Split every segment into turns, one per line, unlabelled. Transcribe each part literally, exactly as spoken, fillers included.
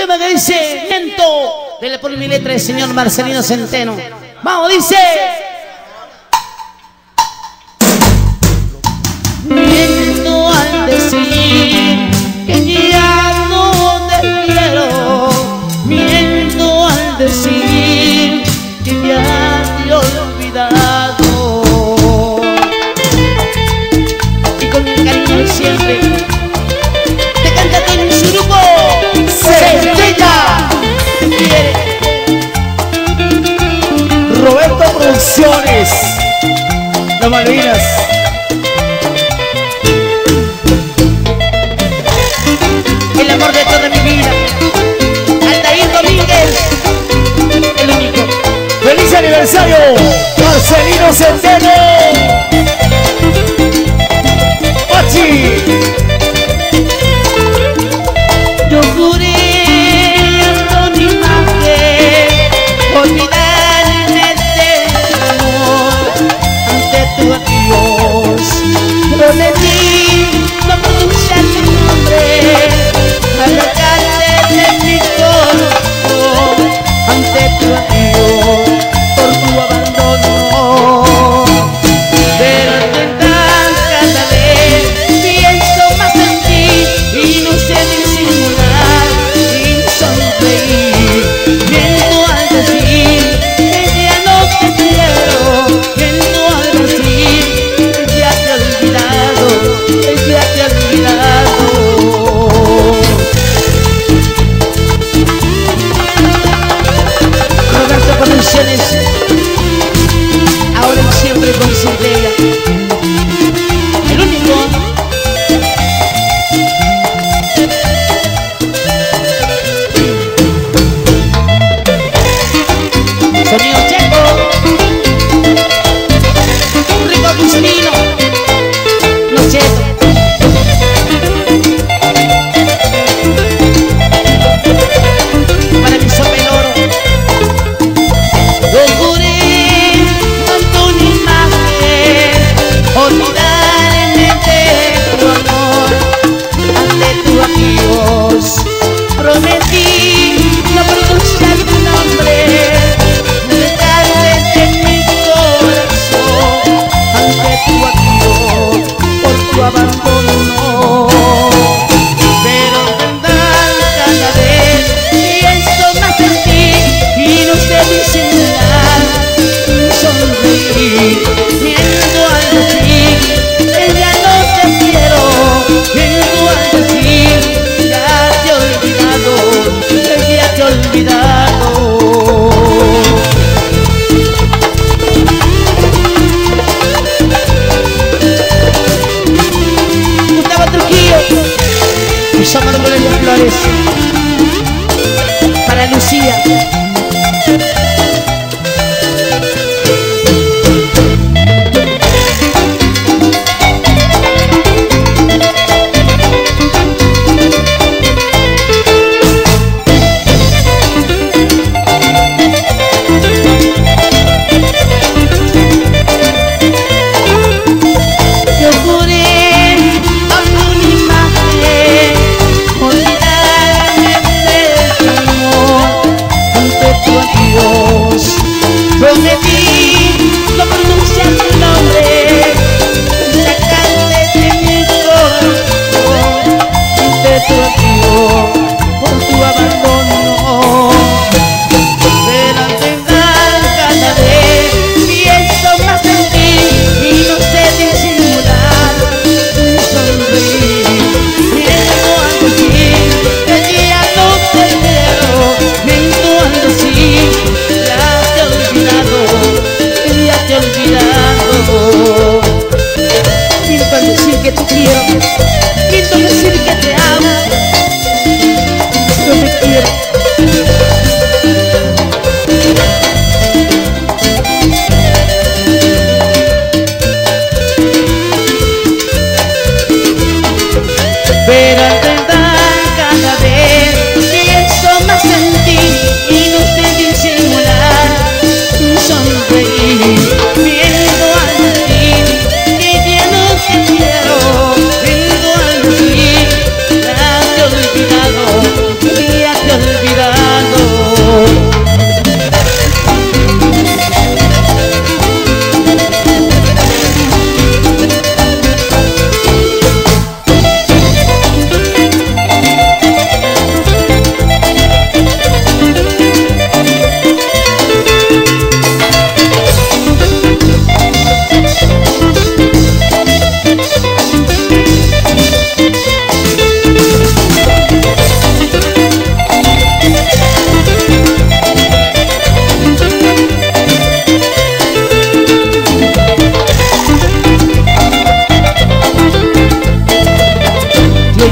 tema que dice Viento, dele por mi letra el señor Marcelino Centeno. Vamos, dice. Miento al decir que ya no te quiero. Miento al decir que ya te he olvidado. Y con cariño siempre te canta con su grupo Centella.
Roberto Producciones, Las Malvinas.
El amor de toda mi vida, Altair Domínguez, el único.
¡Feliz aniversario, Marcelino Centeno! ¡Pachi!
Yo juré con mi imagen olvidarme del amor ante tu adiós. Prometí no pronunciar tu nombre, arrancarte de mi corazón ante tu adiós por tu abandono. Pero intentar cada vez pienso más en ti y no sé disimular sin sonreír. Miento al decir que ya no te quiero. Miento al decir que ya te he olvidado, que ya te he olvidado. Roberto Producciones, ahora y siempre con Centella, el único. Sonido Checo, rico Cristina, no cheto. Para mi sopeloro, yo juré con tu imagen olvidarme de tu amor ante tu adiós. Prometí no pronunciar tu nombre, dejarte en mi corazón ante tu adiós por tu abandono. Pero verdad cada vez pienso más en ti y no sé disimular sin sonreír. Miento al decir que ya no te quiero. Miento al decir que ya te he olvidado, que ya te he olvidado. Gustavo Trujillo, y somos los de Flores, para Lucía. Yo juré con una imagen olvidarme de tu amor ante tu adiós.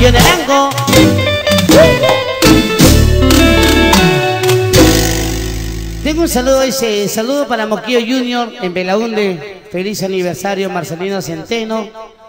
Millón de Blanco. Tengo un saludo, ese saludo para Moquillo Junior en Belaunde. Feliz aniversario, Marcelino Centeno.